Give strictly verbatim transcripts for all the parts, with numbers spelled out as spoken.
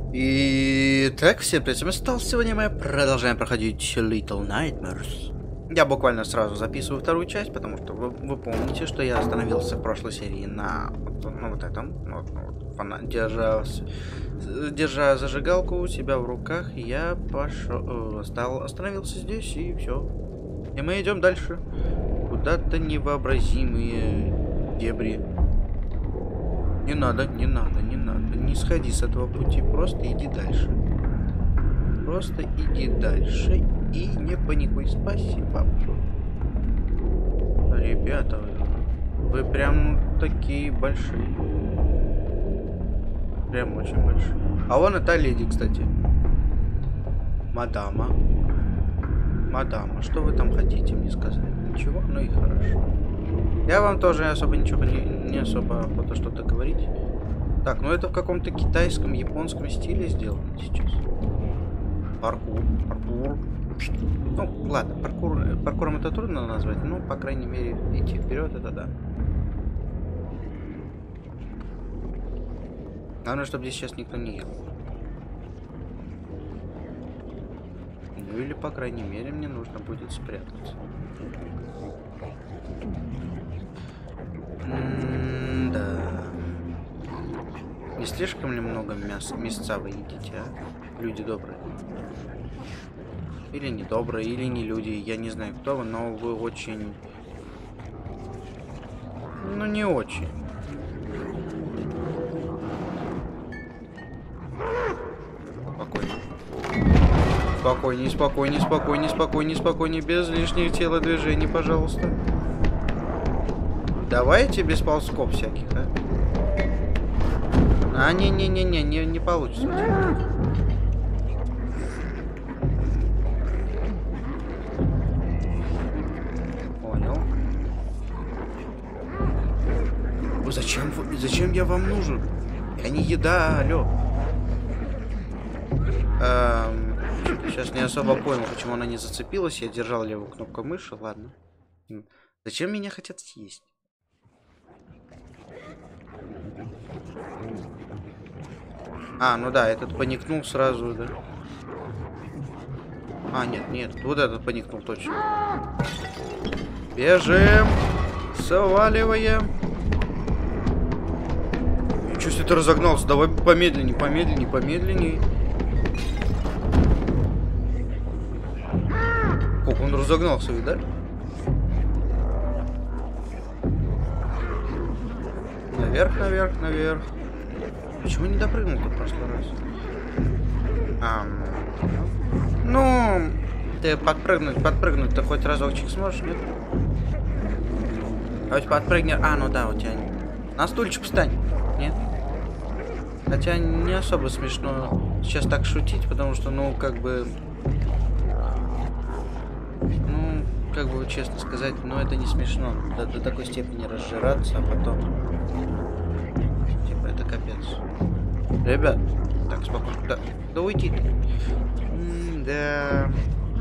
И так, всем привет, с вами Стал. Сегодня мы продолжаем проходить Little Nightmares. Я буквально сразу записываю вторую часть, потому что вы, вы помните, что я остановился в прошлой серии на, на вот этом, вот, вот, фана, держа, держа зажигалку у себя в руках, я пошел, стал, остановился здесь и все. И мы идем дальше. Куда-то невообразимые дебри. Не надо, не надо, не надо. Не сходи с этого пути, просто иди дальше. Просто иди дальше и не паникуй. Спасибо. Ребята, вы прям такие большие. Прям очень большие. А вон это леди, кстати. Мадама. Мадама, что вы там хотите мне сказать? Ничего? Ну и хорошо. Я вам тоже особо ничего не, не особо охота что-то говорить. Так, ну это в каком-то китайском, японском стиле сделано сейчас. Паркур, паркур. Ну, ладно, паркур, паркуром это трудно назвать, но, по крайней мере, идти вперед это да. Главное, чтобы здесь сейчас никто не ел. Ну или, по крайней мере, мне нужно будет спрятаться. М-да. Не слишком ли много мяса, мясца вы едите, а? Люди добрые. Или не добрые, или не люди. Я не знаю, кто вы, но вы очень... Ну, не очень. Спокойно. Спокойней, спокойней, спокойней, спокойней, спокойней. Без лишних телодвижений, пожалуйста. Давайте без ползков всяких, а? А, не-не-не-не, не, не получится. Понял. О, зачем вы, зачем я вам нужен? Я не еда, алло. Эм, сейчас не особо понял, почему она не зацепилась. Я держал левую кнопку мыши, ладно. Зачем меня хотят съесть? А, ну да, этот паникнул сразу, да? А, нет, нет, вот этот паникнул точно. Бежим! Сваливаем! Ничего себе ты разогнался, давай помедленней, помедленней, помедленней. Как он разогнался, видали? Наверх, наверх, наверх. Почему не допрыгнул в прошлый раз? А, ну, ты подпрыгнуть, подпрыгнуть ты хоть разочек сможешь, нет? Хоть подпрыгни. А, ну да, у тебя на стульчик встань, нет? Хотя не особо смешно сейчас так шутить, потому что, ну, как бы, ну, как бы честно сказать, ну это не смешно до, до такой степени разжираться, а потом. Это капец. Ребят, так, спокойно. Да, да уйди ты. Да.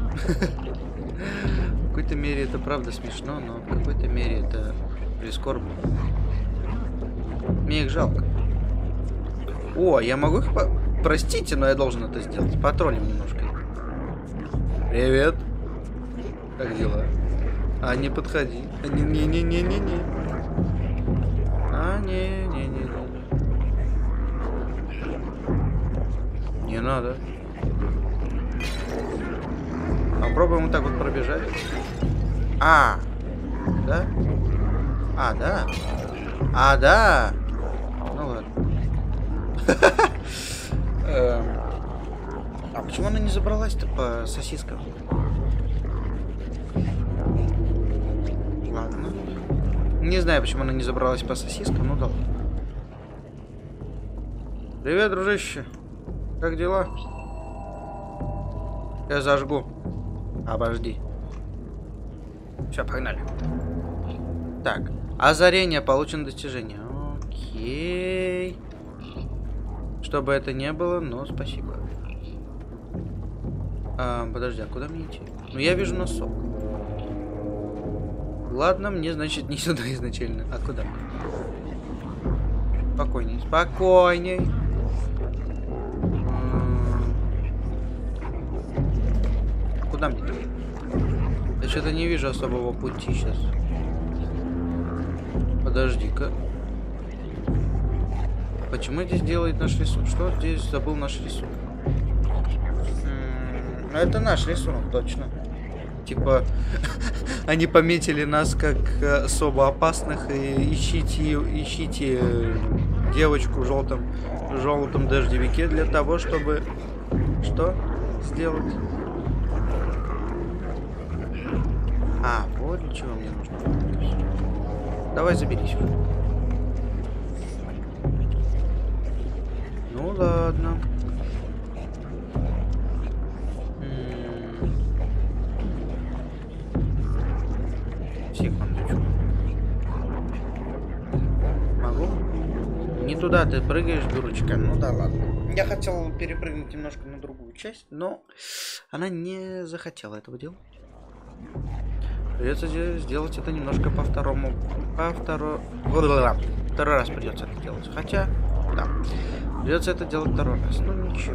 В какой-то мере это правда смешно, но в какой-то мере это прискорбно. Мне их жалко. О, я могу их... По... Простите, но я должен это сделать. Потроллим немножко. Привет. Как дела? А, не подходи. Не-не-не-не-не-не. А, не-не-не. Не надо. Попробуем вот так вот пробежать. А, да? А, да? А, да? Ну ладно. А почему она не забралась-то по сосискам? Ладно. Не знаю, почему она не забралась по сосискам, ну да ладно. Привет, дружище. Как дела? Я зажгу. Обожди. Все, погнали. Так. Озарение. Получено достижение. Окей. Что бы это ни было, но спасибо. А, подожди, а куда мне идти? Ну, я вижу носок. Ладно, мне, значит, не сюда изначально. А куда? Спокойней, спокойней. Куда мне? Я что-то не вижу особого пути сейчас. Подожди-ка. Почему здесь делает наш рисунок? Что здесь забыл наш рисунок? М-м, это наш рисунок, точно. Типа, они пометили нас как особо опасных и ищите, ищите девочку в желтом, в желтом дождевике для того, чтобы что сделать? А, вот для чего мне нужно. Давай заберись. Ну ладно. Секундочку. Могу? Не туда ты прыгаешь, дурочка. Ну да ладно. Я хотел перепрыгнуть немножко на другую часть, но она не захотела этого делать. Придется сделать это немножко по второму. По второму. Второй раз придется это делать. Хотя, да. Придется это делать второй раз. Ну ничего.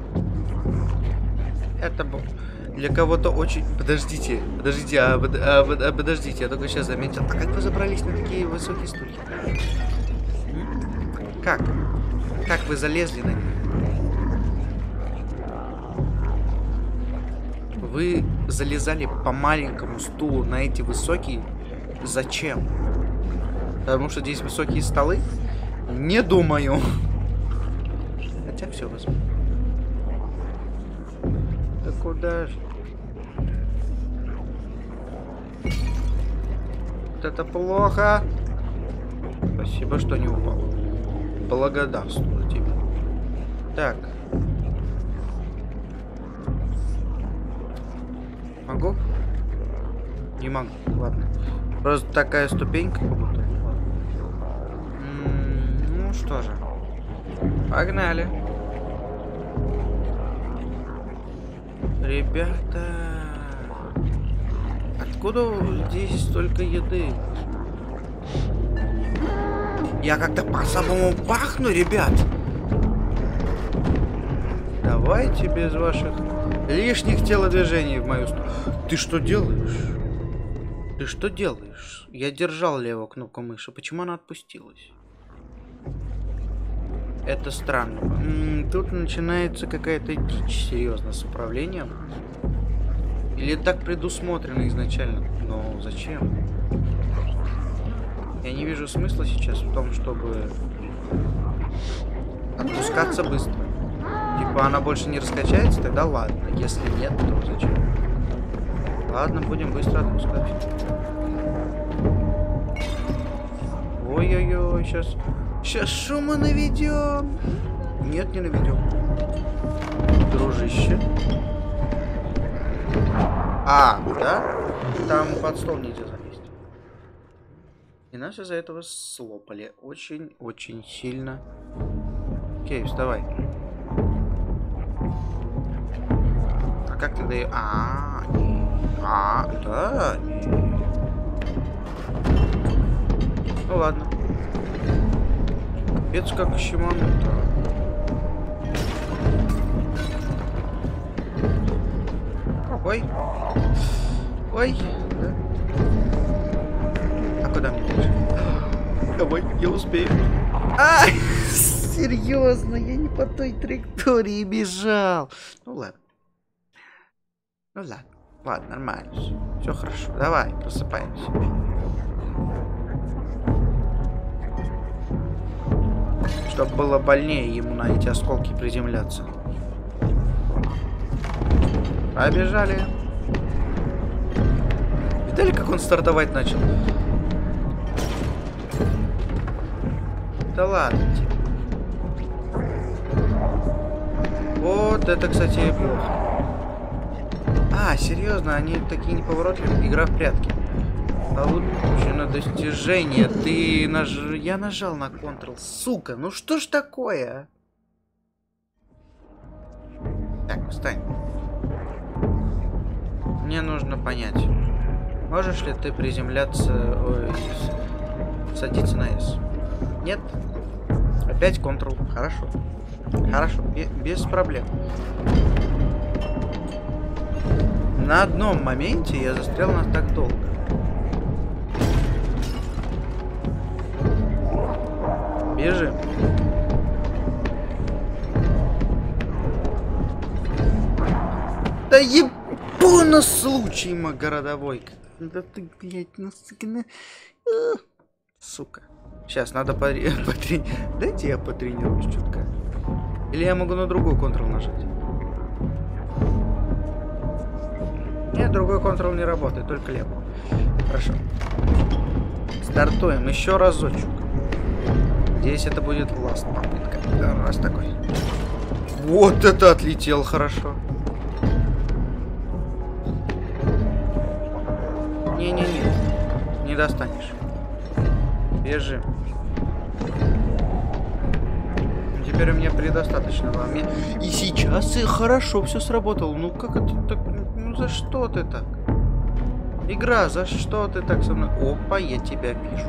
Это был для кого-то очень. Подождите, подождите, а, а, а подождите, я только сейчас заметил. А как вы забрались на такие высокие стулья? М? Как? Как вы залезли на них? Вы залезали по маленькому стулу на эти высокие. Зачем? Потому что здесь высокие столы? Не думаю. Хотя все возьму. Да куда же? Вот это плохо. Спасибо, что не упал. Благодарствую тебе. Так. Могу? Не могу. Ладно. Просто такая ступенька как будто. М-м, ну что же. Погнали. Ребята. Откуда здесь столько еды? Я как-то по-особому пахну, ребят. Давайте без ваших лишних телодвижений в мою сторону. Ты что делаешь? Ты что делаешь? Я держал левую кнопку мыши. Почему она отпустилась? Это странно. М-м, тут начинается какая-то дичь, серьезно, с управлением. Или так предусмотрено изначально? Но зачем? Я не вижу смысла сейчас в том, чтобы отпускаться быстро. Типа она больше не раскачается, тогда ладно. Если нет, то зачем? Ладно, будем быстро отпускать. Ой-ой-ой, сейчас... Сейчас шума наведем. Нет, не наведем. Дружище. А, да? Там под стол нельзя залезть. И нас из-за этого слопали. Очень-очень сильно. Окей, вставай. А как тогда ее... А, а, да. Ну ладно. Это как щемануто. Ой. Ой. Да. А куда мне дальше? Давай, я успею. Ай! Серьезно, я не по той траектории бежал. Ну ладно. Ну ладно. Ладно, нормально. Все хорошо. Давай, просыпаемся. Чтобы было больнее ему на эти осколки приземляться. Побежали. Видали, как он стартовать начал? Да ладно тебе. Вот это, кстати, плохо. А, серьезно, они такие неповоротливые. Игра в прятки. Получено достижение. Ты наж... Я нажал на Ctrl. Сука, ну что ж такое? Так, встань. Мне нужно понять. Можешь ли ты приземляться... Ой, садиться на S? Нет? Опять Ctrl. Хорошо. Хорошо. Без проблем. На одном моменте я застрял на так долго. Бежим. Да ебано случай, мой городовой. Да ты, блядь, насыгна. Сука. Сейчас надо потренировать. Дайте я потренируюсь чутка. Или я могу на другой контрол нажать. Нет, другой контрол не работает, только левый. Хорошо. Стартуем еще разочек. Здесь это будет ласт попытка. Да, раз такой. Вот это отлетел хорошо. Не-не-не. Не достанешь. Бежим. Теперь у меня предостаточно вам. И сейчас и хорошо все сработало. Ну как это так? Ну за что ты так? Игра, за что ты так со мной? Опа, я тебя вижу.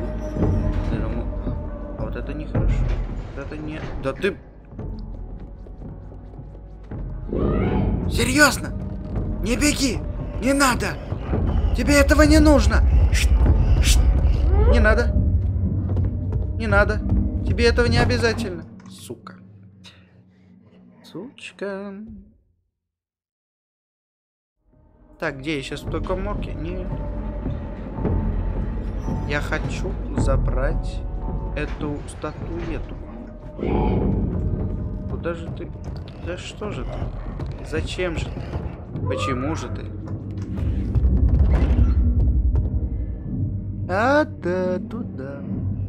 А вот это нехорошо. Вот это не... Да ты... Серьезно? Не беги! Не надо! Тебе этого не нужно! Не надо! Не надо! Тебе этого не обязательно! Сука. Сучка. Так, где я сейчас в той коморке? Нет. Я хочу забрать эту статуэту. Куда же ты? За что же ты? Зачем же ты? Почему же ты? А, да, туда.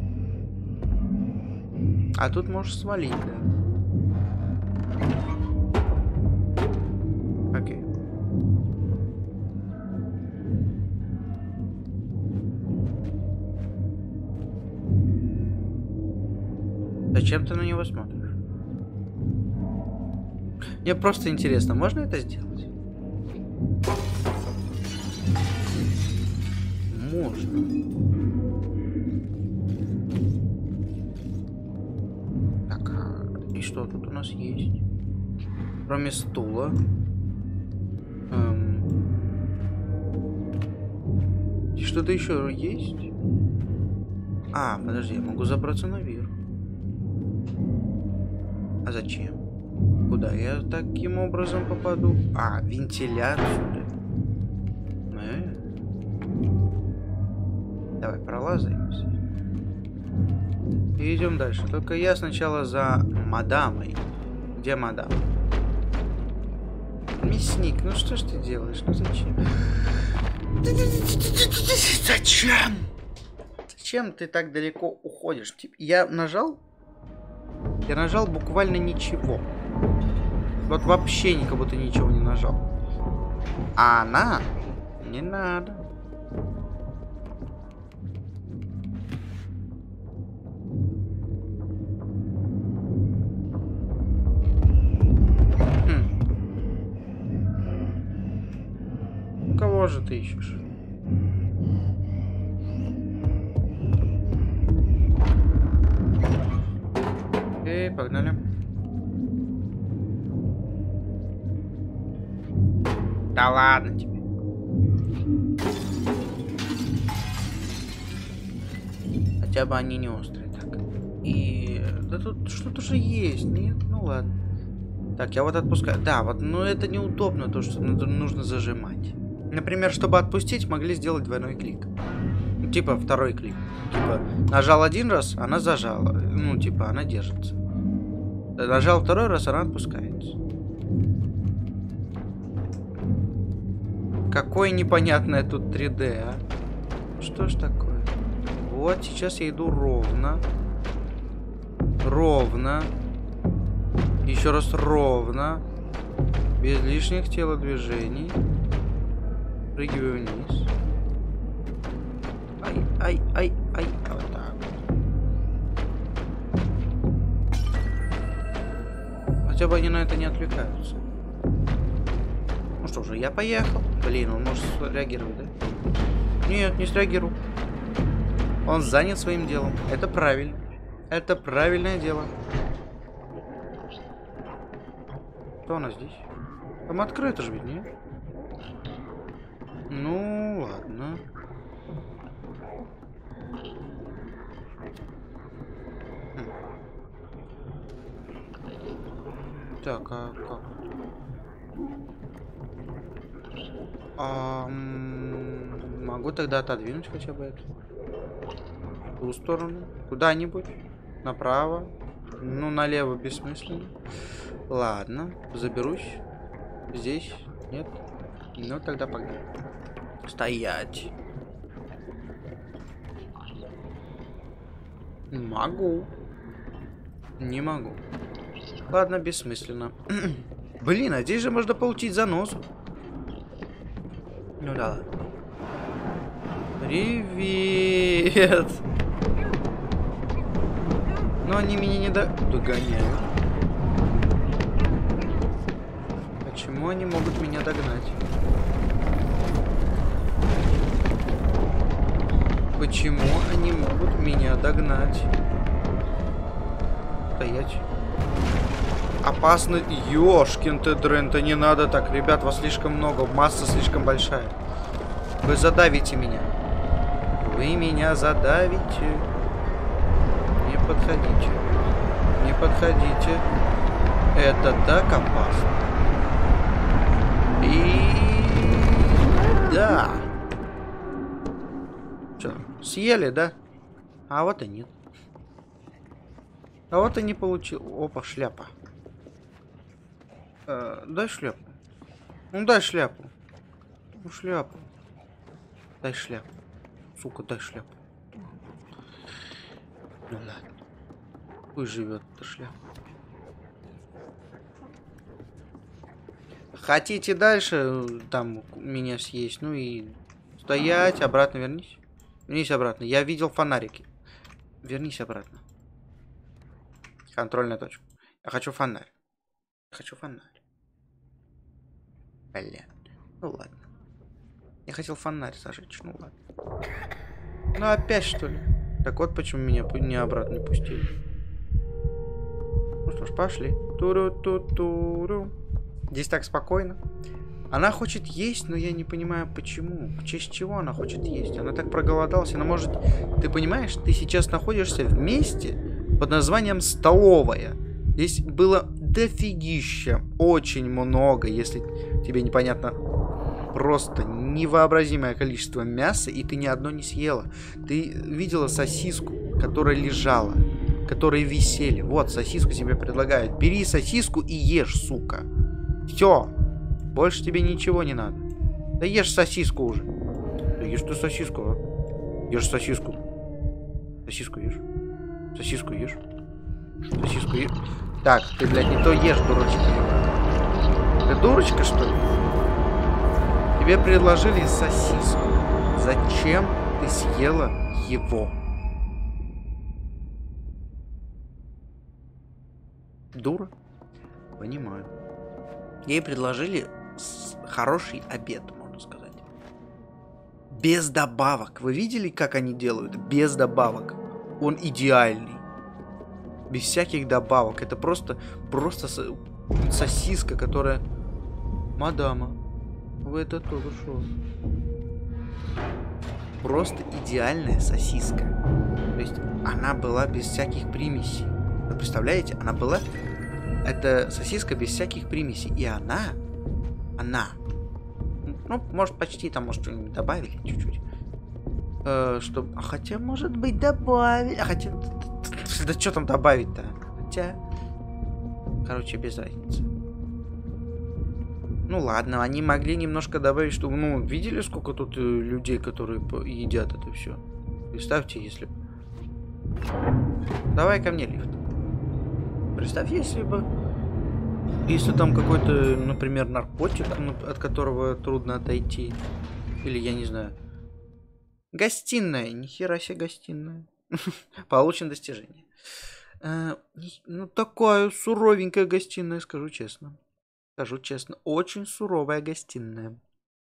А тут можешь свалить, да? Окей. Зачем ты на него смотришь? Мне просто интересно, можно это сделать? Можно. Так, а и что тут у нас есть? Кроме стула. Эм... Что-то еще есть? А, подожди, я могу забраться наверх. А зачем? Куда я таким образом попаду? А, вентиляцию. Э? Давай, пролазаем. И идем дальше. Только я сначала за мадамой. Где мадам? Мясник, ну что ж ты делаешь? Ну зачем? Зачем? Зачем ты так далеко уходишь? Я нажал? Я нажал буквально ничего. Вот вообще никак будто ничего не нажал. А она? Не надо. Хм. Кого же ты ищешь? Окей, погнали. Да ладно тебе. Хотя бы они не острые. Так. И... Да тут что-то же есть. Нет? Ну ладно. Так, я вот отпускаю. Да, вот, ну это неудобно, то, что нужно зажимать. Например, чтобы отпустить, могли сделать двойной клик. Ну, типа второй клик. Типа, нажал один раз, она зажала. Ну, типа, она держится. Нажал второй раз, она отпускается. Какое непонятное тут три дэ, а? Что ж такое? Вот, сейчас я иду ровно. Ровно. Еще раз ровно. Без лишних телодвижений. Прыгиваю вниз. Ай, ай, ай, ай. Вот так. Хотя бы они на это не отвлекаются. Ну что же, я поехал. Блин, он может среагировать, да? Нет, не среагирую. Он занят своим делом. Это правильно. Это правильное дело. Что у нас здесь? Там открыто же ведь, не? Ну, ладно. Хм. Так, а как? А, могу тогда отодвинуть хотя бы эту. В ту сторону. Куда-нибудь. Направо. Ну, налево бессмысленно. Ладно, заберусь. Здесь? Нет? Ну, тогда погнали. Стоять. Могу. Не могу. Ладно, бессмысленно. Блин, а здесь же можно получить заносу. Ну да ладно. Привет. Но они меня не до... догоняют. Почему они могут меня догнать? Почему они могут меня догнать? Стоять. Опасно. Ёшкин ты дрын-то, не надо так. Ребят, вас слишком много. Масса слишком большая. Вы задавите меня. Вы меня задавите. Не подходите. Не подходите. Это так опасно. И... да. Что, съели, да? А вот и нет. А вот и не получил. Опа, шляпа. Э, дай шляпу. Ну дай шляпу. Ну шляпу. Дай шляпу. Сука, дай шляпу. Ну ладно. Пусть живет эта шляпа. Хотите дальше там меня съесть? Ну и стоять, обратно вернись. Вернись обратно. Я видел фонарики. Вернись обратно. Контрольная точка. Я хочу фонарь. Я хочу фонарь. Бля. Ну ладно. Я хотел фонарь зажечь. Ну ладно. Ну опять что ли? Так вот почему меня не обратно не пустили. Ну что ж, пошли. Туру-ту-туру. Здесь так спокойно. Она хочет есть, но я не понимаю почему. В честь чего она хочет есть? Она так проголодалась. Она может... Ты понимаешь, ты сейчас находишься в месте под названием столовая. Здесь было дофигища. Очень много, если тебе непонятно. Просто невообразимое количество мяса, и ты ни одно не съела. Ты видела сосиску, которая лежала, которые висели. Вот, сосиску тебе предлагают. Бери сосиску и ешь, сука. Все. Больше тебе ничего не надо. Да ешь сосиску уже. Да ешь ты сосиску, а. Ешь сосиску. Сосиску ешь. Сосиску ешь. Сосиску ешь. Так, ты, блядь, не то ешь, дурочка. Ты дурочка, что ли? Тебе предложили сосиску. Зачем ты съела его? Дура? Понимаю. Ей предложили хороший обед, можно сказать. Без добавок. Вы видели, как они делают? Без добавок. Он идеальный. Без всяких добавок. Это просто, просто сосиска, которая... Мадама, вы это тоже шо? Просто идеальная сосиска. То есть она была без всяких примесей. Вы представляете? Она была... Это сосиска без всяких примесей. И она... Она... Ну, может, почти там, может, что-нибудь добавили чуть-чуть. Э, что... А хотя, может быть, добавили... А хотя... Да что там добавить-то? Хотя... Короче, без разницы. Ну ладно, они могли немножко добавить, что... Ну, видели, сколько тут людей, которые едят это все? Представьте, если... Давай ко мне лифт. Представь, если бы... Если там какой-то, например, наркотик, от которого трудно отойти. Или, я не знаю... Гостиная. Нихера себе гостиная. Получено достижение. Ну, такая суровенькая гостиная, скажу честно. Скажу честно. Очень суровая гостиная.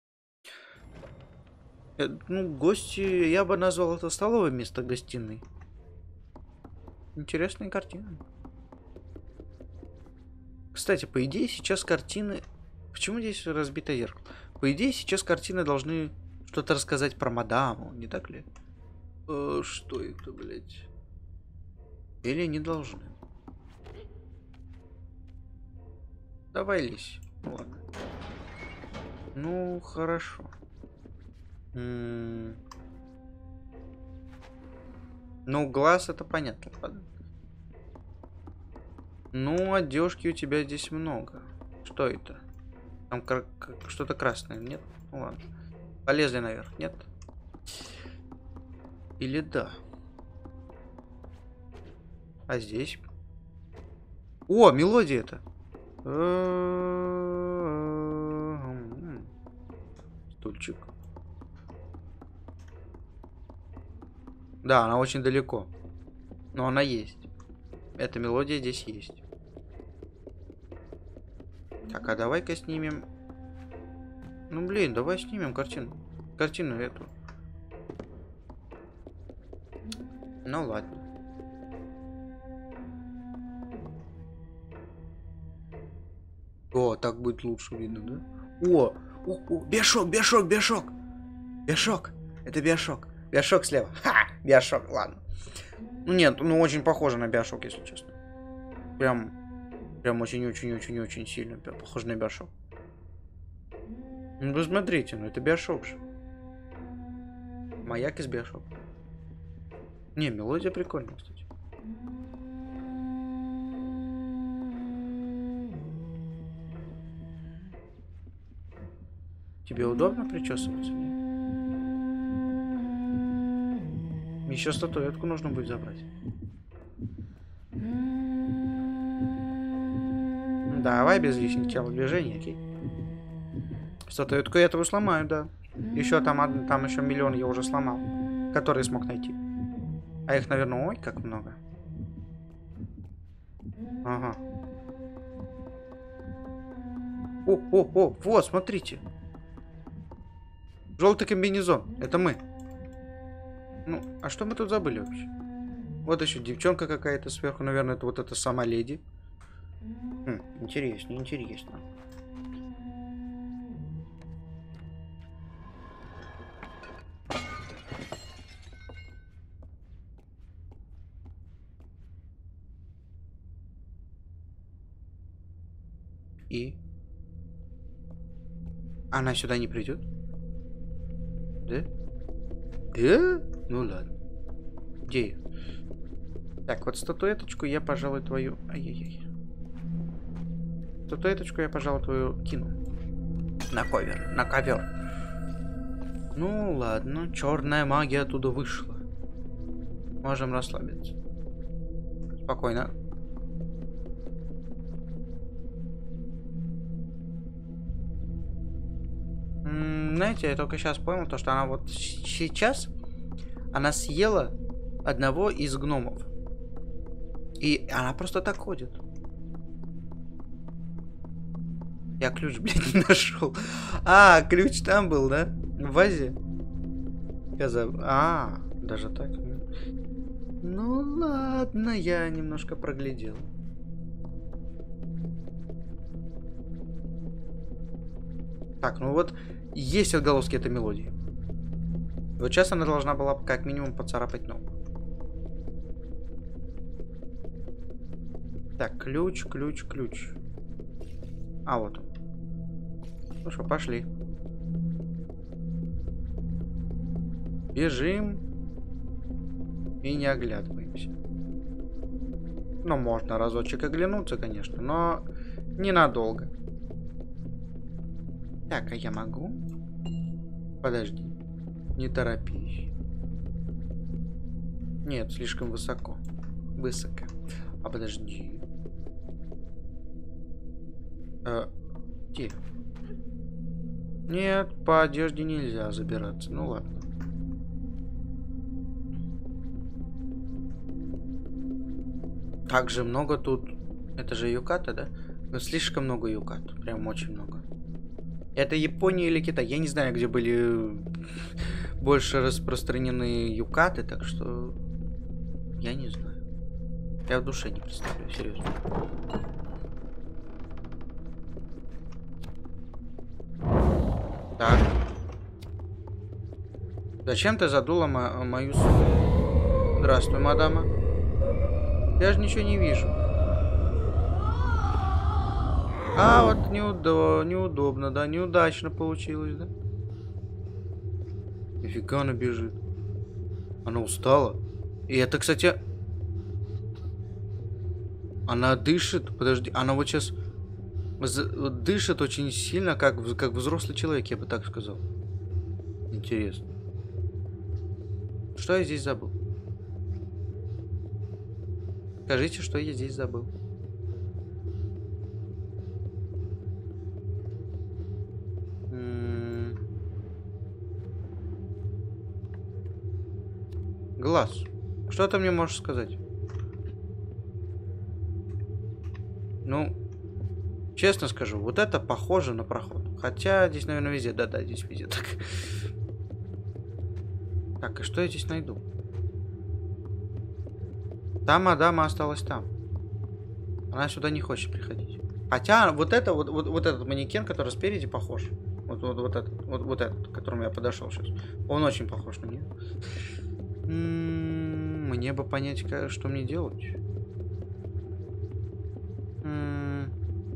Ну, гости... Я бы назвал это столовое место гостиной. Интересная картина. Кстати, по идее, сейчас картины... Почему здесь разбито зеркало? По идее, сейчас картины должны что-то рассказать про мадаму, не так ли? Э, что это, блядь? Или не должны? Давай лезь. Ладно. Ну, хорошо. М-м- ну, глаз это понятно. Ладно. Ну, одежки у тебя здесь много. Что это? Там что-то красное, нет? Ну ладно. Полезли наверх, нет? Или да? А здесь? О, мелодия это! Стульчик. Да, она очень далеко. Но она есть. Эта мелодия здесь есть. Так, а давай-ка снимем. Ну блин, давай снимем картину. Картину эту. Ну ладно. О, так будет лучше видно, да? О, о, о, Биошок, Биошок, Биошок. Биошок. Это Биошок. Биошок слева. Ха, Биошок, ладно. Ну нет, ну очень похоже на Биошок, если честно. Прям, прям очень-очень-очень-очень сильно похоже на Биошок. Ну вы смотрите, ну это Биошок же. Маяк из Биошок. Не, мелодия прикольная, кстати. Тебе удобно причесываться? Еще статуэтку нужно будет забрать. Давай без лишних телодвижений, окей? Статуэтку я этого сломаю, да. Еще там, там еще миллион я уже сломал, которые смог найти. А их, наверное, ой, как много. Ага. О, о, о, вот, смотрите. Желтый комбинезон. Это мы. Ну, а что мы тут забыли вообще? Вот еще девчонка какая-то сверху, наверное, это вот эта сама леди. Хм, интересно, интересно. И? Она сюда не придет? Да? Да? Ну ладно. Где ее? Так, вот статуэточку я, пожалуй, твою... Ай-яй-яй. Статуэточку я, пожалуй, твою кину. На ковер. На ковер. Ну ладно. Черная магия оттуда вышла. Можем расслабиться. Спокойно. М-м, знаете, я только сейчас понял, то, что она вот сейчас... Она съела одного из гномов. И она просто так ходит. Я ключ, блядь, не нашел. А, ключ там был, да? В вазе? А, даже так. Ну ладно, я немножко проглядел. Так, ну вот есть отголоски этой мелодии. Вот сейчас она должна была как минимум поцарапать ногу. Так, ключ, ключ, ключ. А, вот он. Ну что, пошли. Бежим. И не оглядываемся. Ну, можно разочек оглянуться, конечно, но ненадолго. Так, а я могу? Подожди. Не торопись. Нет, слишком высоко. Высоко. А подожди. А, где? Нет, по одежде нельзя забираться. Ну ладно. Как же много тут. Это же юката, да? Но слишком много юкат. Прям очень много. Это Япония или Китай? Я не знаю, где были больше распространены юкаты, так что я не знаю. Я в душе не представляю, серьезно. Так. Зачем ты задула мо мою сумку? Здравствуй, мадама. Я же ничего не вижу. А, вот неудо... неудобно, да? Неудачно получилось, да? Нифига она бежит. Она устала. И это, кстати... Она дышит. Подожди, она вот сейчас... Дышит очень сильно, как, как взрослый человек, я бы так сказал. Интересно. Что я здесь забыл? Скажите, что я здесь забыл. М-м- Глаз. Что ты мне можешь сказать? Ну, честно скажу, вот это похоже на проход. Хотя здесь, наверное, везде. Да-да, здесь везде так. Так, и что я здесь найду? Та мадама осталась там. Она сюда не хочет приходить. Хотя вот это, вот, вот, вот этот манекен, который спереди похож. Вот, вот, вот этот, вот, вот этот, к которому я подошел сейчас. Он очень похож на нее. М-м, мне бы понять, что мне делать. М-м.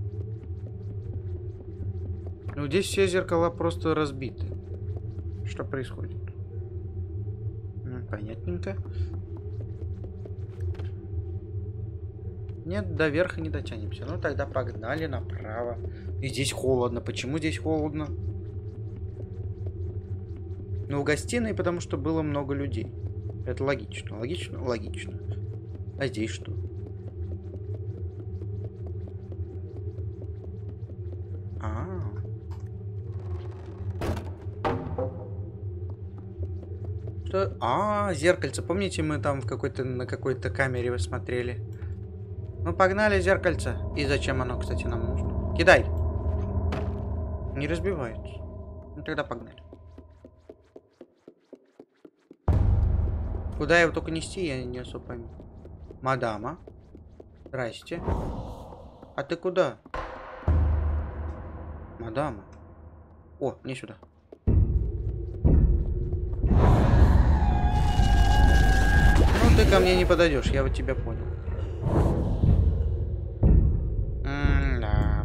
Ну, здесь все зеркала просто разбиты. Что происходит? М, понятненько. Нет, до верха не дотянемся. Ну, тогда погнали направо. И здесь холодно. Почему здесь холодно? Ну, в гостиной, потому что было много людей. Это логично. Логично? Логично. А здесь что? А. Что? А, зеркальце. Помните, мы там в какой-то на какой-то камере вы смотрели? Ну, погнали зеркальце. И зачем оно, кстати, нам нужно? Кидай. Не разбивается. Ну, тогда погнали. Куда его только нести, я не особо пойму. Мадама. Здрасте. А ты куда? Мадама. О, не сюда. Ну, ты ко мне не подойдешь, я вот тебя понял. М-да.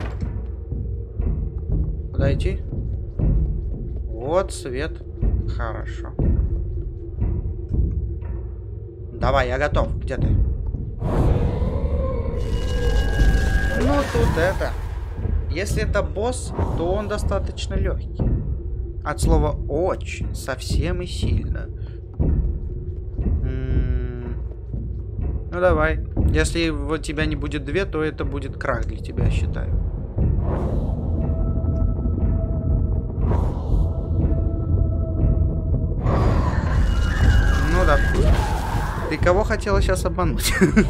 Куда идти? Вот свет. Хорошо. Давай, я готов. Где ты? Ну, тут это. Если это босс, то он достаточно легкий. От слова очень, совсем и сильно. М-м-м. Ну, давай. Если вот тебя не будет две, то это будет крах для тебя, я считаю. Ну, да. Ты кого хотела сейчас обмануть?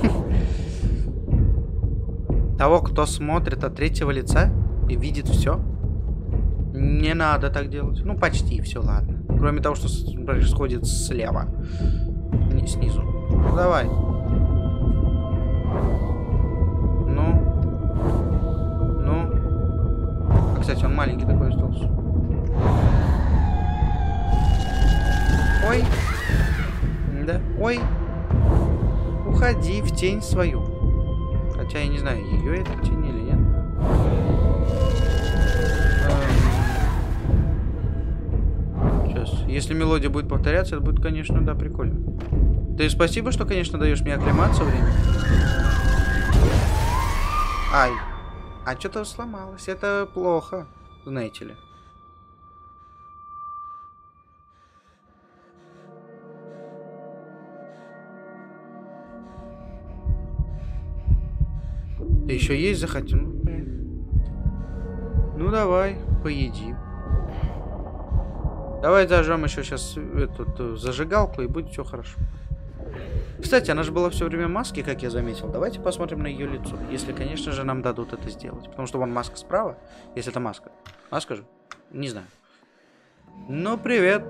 Того, кто смотрит от третьего лица и видит все? Не надо так делать. Ну, почти все, ладно. Кроме того, что происходит слева. Не снизу. Ну, давай. Ну. Ну. А, кстати, он маленький такой остался. Ой. Да. Ой. Уходи в тень свою. Хотя я не знаю, ее это тень или нет. Сейчас. Если мелодия будет повторяться, это будет, конечно, да, прикольно. Ты спасибо, что, конечно, даешь мне оклематься время. Ай. А что-то сломалось. Это плохо, знаете ли. Ты еще есть захотел? Ну давай, поеди. Давай зажжем еще сейчас эту зажигалку, и будет все хорошо. Кстати, она же была все время в маске, как я заметил. Давайте посмотрим на ее лицо. Если, конечно же, нам дадут это сделать. Потому что вон маска справа. Если это маска. Маска же? Не знаю. Ну, привет.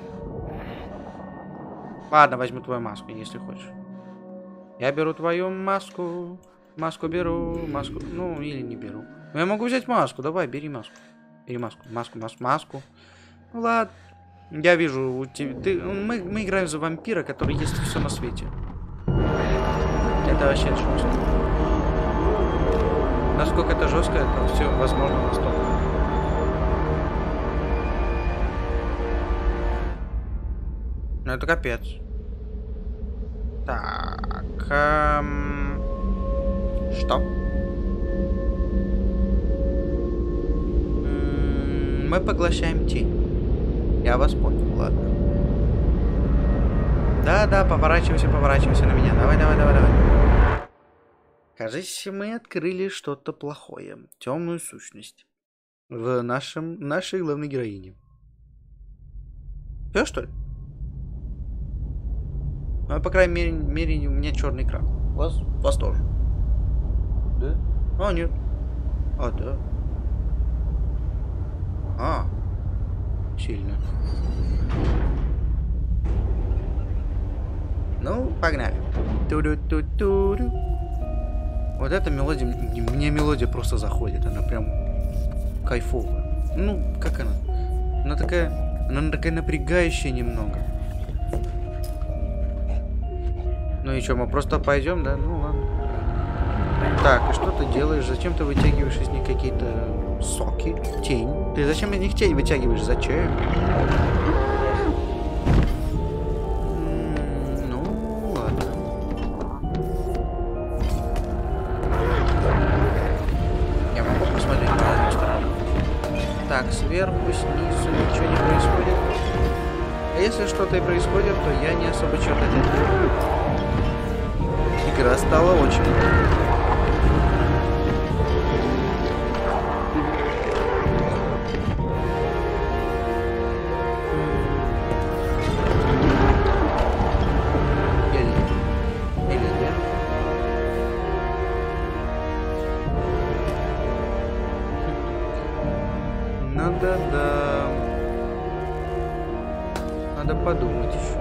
Ладно, возьму твою маску, если хочешь. Я беру твою маску. Маску беру, маску, ну, или не беру. Но я могу взять маску, давай, бери маску. Бери маску, маску, маску, маску. Ну, ладно. Я вижу, у тебя, ты, мы, мы играем за вампира, который ест все на свете. Это вообще жестко. Насколько это жестко, это все возможно настолько. Ну это капец. Так. Эм... Что? М-м, мы поглощаем тень. Я вас понял, ладно. Да, да, поворачивайся, поворачивайся на меня. Давай, давай, давай, давай. Кажется, мы открыли что-то плохое. Темную сущность. В нашем, нашей главной героине. Все, что ли? Ну, по крайней мере, мере у меня черный экран. У вас, у вас тоже. Да? А, нет. А, да. А. Сильно. Ну, погнали. Ту-ду-ту-ту-ду. Вот эта мелодия, мне мелодия просто заходит. Она прям кайфовая. Ну, как она? Она такая, она такая напрягающая немного. Ну и что, мы просто пойдем, да? Ну ладно. Так, и что ты делаешь? Зачем ты вытягиваешь из них какие-то соки? Тень. Ты зачем из них тень вытягиваешь? Зачем? Ну, ладно. Я могу посмотреть на разные стороны. Так, сверху, снизу ничего не происходит. А если что-то и происходит, то я не особо что-то делаю. Игра стала очень... Или... Или нет. Ну да-да. Надо подумать еще.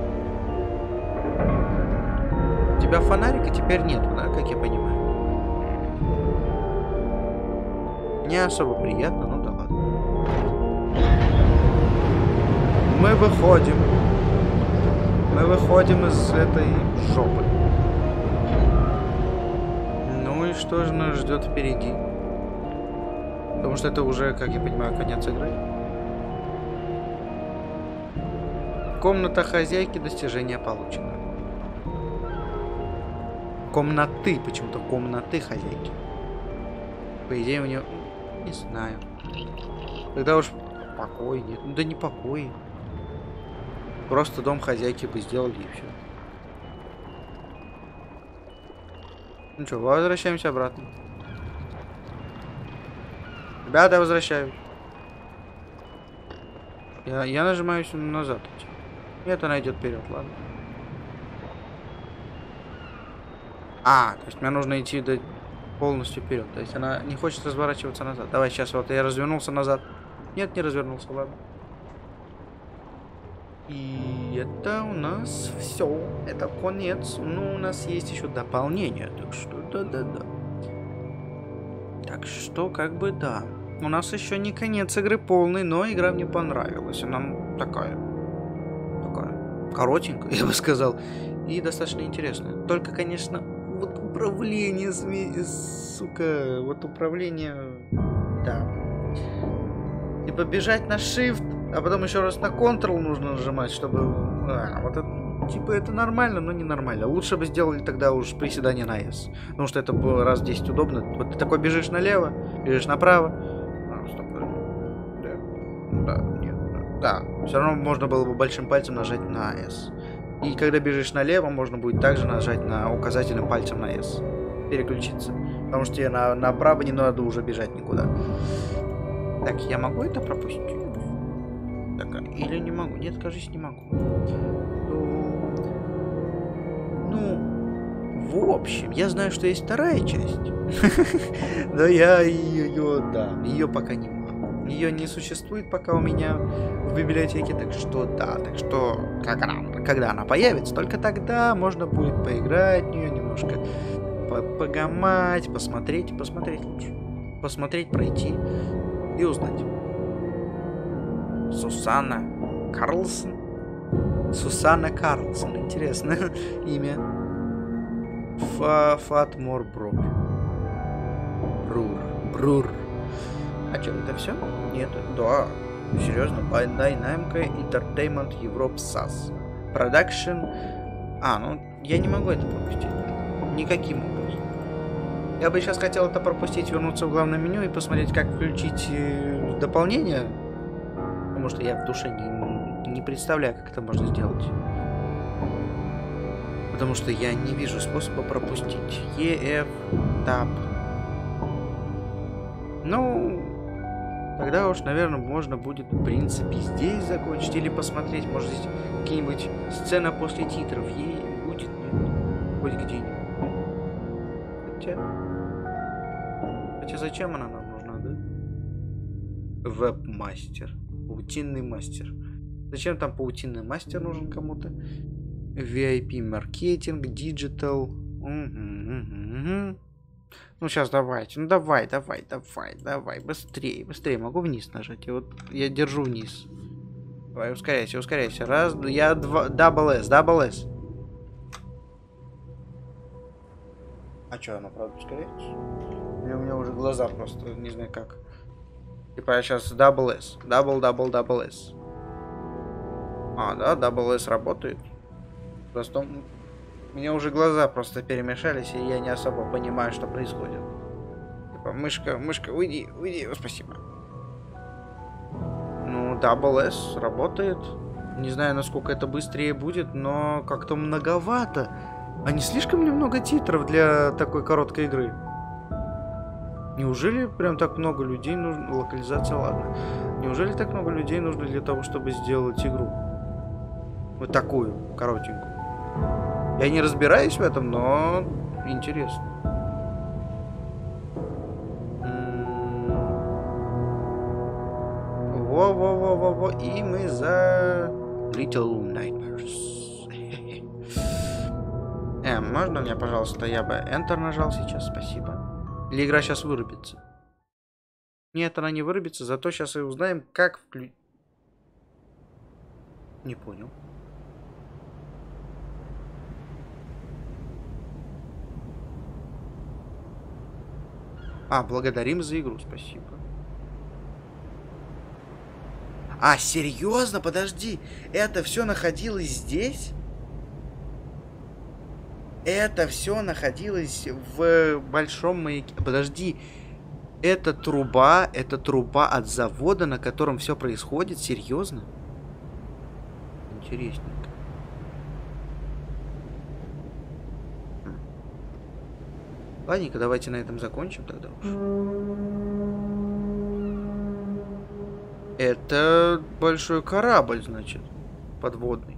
У тебя фонарика теперь нету, да, как я понимаю? Не особо приятно, ну да ладно. Мы выходим. Мы выходим из этой жопы. Ну и что же нас ждет впереди? Потому что это уже, как я понимаю, конец игры. Комната хозяйки, достижения получено. Комнаты, почему-то комнаты хозяйки. По идее у нее... Не знаю. Тогда уж покой нет. Ну да не покой. Просто дом хозяйки бы сделали и все. Ну что, возвращаемся обратно. Ребята, я возвращаюсь. Я, я нажимаю назад. Нет, она идет вперед, ладно. А, то есть мне нужно идти до... полностью вперед. То есть она не хочет разворачиваться назад. Давай сейчас вот я развернулся назад. Нет, не развернулся, ладно. И это у нас все. Это конец. Но у нас есть еще дополнение. Так что да-да-да. Так что как бы да. У нас еще не конец игры полный, но игра мне понравилась. Она такая. Такая. Коротенькая, я бы сказал. И достаточно интересная. Только, конечно, вот управление, сука, вот управление, да. Типа бежать на Shift, а потом еще раз на Ctrl нужно нажимать, чтобы, а, вот это, типа это нормально, но не нормально. Лучше бы сделали тогда уж приседание на S, потому что это было раз в десять удобно. Вот ты такой бежишь налево, бежишь направо, а, стоп, да, да, нет, да, да. Все равно можно было бы большим пальцем нажать на S. И когда бежишь налево, можно будет также нажать на указательным пальцем на S. Переключиться. Потому что тебе на, направо не надо уже бежать никуда. Так, я могу это пропустить? Так, или не могу? Нет, кажется, не могу. Ну, в общем, я знаю, что есть вторая часть. Но я ее, да, ее пока не могу. Ее не существует пока у меня в библиотеке, так что да, так что как она, когда она появится, только тогда можно будет поиграть в нее немножко, погамать, посмотреть, посмотреть лучше, посмотреть, пройти и узнать. Сусанна, Карлсон. Сусанна Карлсон. Интересное имя. Фа Фатмор Брур. Брур. Брур. А что, это все? Нет. Да. Серьезно? Bandai Namco Entertainment Europe сас. Production. А, ну, я не могу это пропустить. Никаким образом. Я бы сейчас хотел это пропустить, вернуться в главное меню и посмотреть, как включить э, дополнение. Потому что я в душе не, не представляю, как это можно сделать. Потому что я не вижу способа пропустить. и эф, Tab. Ну, тогда уж, наверное, можно будет, в принципе, здесь закончить. Или посмотреть, может, здесь какие-нибудь сцены после титров ей будет, нет? Хоть где-нибудь. Хотя... Хотя зачем она нам нужна, да? Веб-мастер. Паутинный мастер. Зачем там паутинный мастер нужен кому-то? ви ай пи-маркетинг, диджитал. Угу, угу, угу. Ну, сейчас давайте. Ну, давай, давай, давай, давай. Быстрее, быстрее. Могу вниз нажать. И вот я держу вниз. Давай, ускоряйся, ускоряйся. Раз, я два... Дабл эс, дабл эс. А что, она правда ускоряется? Или у меня уже глаза просто, не знаю как. Типа я сейчас дабл эс. Дабл, дабл, дабл эс. А, да, дабл эс работает. Просто у меня уже глаза просто перемешались, и я не особо понимаю, что происходит. Типа, мышка, мышка, уйди, уйди, спасибо. Ну, дабл эс работает. Не знаю, насколько это быстрее будет, но как-то многовато. А не слишком ли много титров для такой короткой игры? Неужели прям так много людей нужно... Локализация, ладно. Неужели так много людей нужно для того, чтобы сделать игру? Вот такую, коротенькую. Я не разбираюсь в этом, но интересно. Во-во-во-во-во. И мы за Little Nightmares. э, можно мне, пожалуйста, я бы Enter нажал сейчас, спасибо. Или игра сейчас вырубится? Нет, она не вырубится, зато сейчас и узнаем, как включить. Не понял. А, благодарим за игру, спасибо. А, серьезно? Подожди. Это все находилось здесь? Это все находилось в большом маяке. Подожди. Это труба, это труба от завода, на котором все происходит? Серьезно? Интересненько. Ладненько, давайте на этом закончим тогда уж. Это большой корабль, значит, подводный.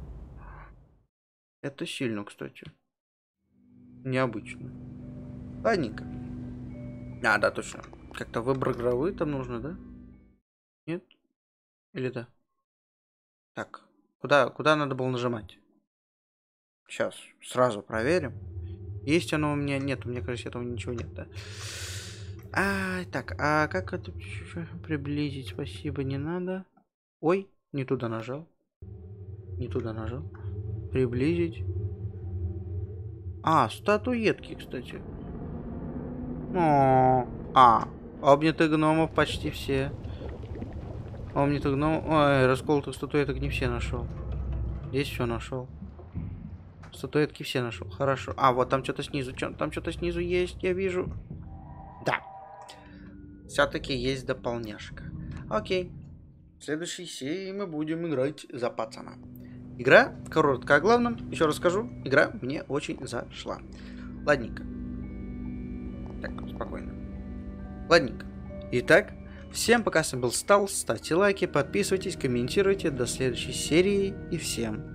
Это сильно, кстати. Необычно. Ладненько. А, да, точно. Как-то выбор игровой там нужно, да? Нет? Или да? Так, куда, куда надо было нажимать? Сейчас, сразу проверим. Есть оно у меня? Нет, у меня, кажется, этого ничего нет, да? А, так, а как это приблизить? Спасибо, не надо. Ой, не туда нажал. Не туда нажал. Приблизить. А, статуэтки, кстати. О, а, обнятых гномов почти все. Обнятых гномов... Ой, расколотых статуэток не все нашел. Здесь все нашел. Статуэтки все нашел. Хорошо. А, вот там что-то снизу. Чё, там что-то снизу есть, я вижу. Да. Все-таки есть дополняшка. Окей. В следующей серии мы будем играть за пацана. Игра, коротко о главном, еще расскажу. Игра мне очень зашла. Ладненько. Так, спокойно. Ладненько. Итак, всем пока, с вами был Стал. Ставьте лайки, подписывайтесь, комментируйте. До следующей серии и всем